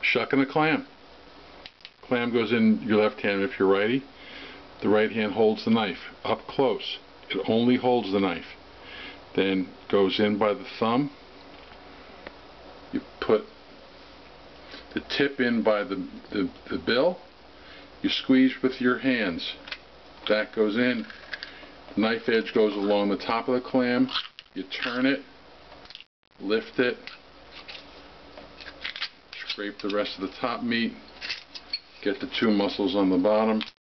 shucking a clam. Clam goes in your left hand if you're righty. The right hand holds the knife up close. It only holds the knife. Then goes in by the thumb. You put the tip in by the bill. You squeeze with your hands. That goes in. The knife edge goes along the top of the clam. You turn it, lift it, scrape the rest of the top meat, get the two mussels on the bottom.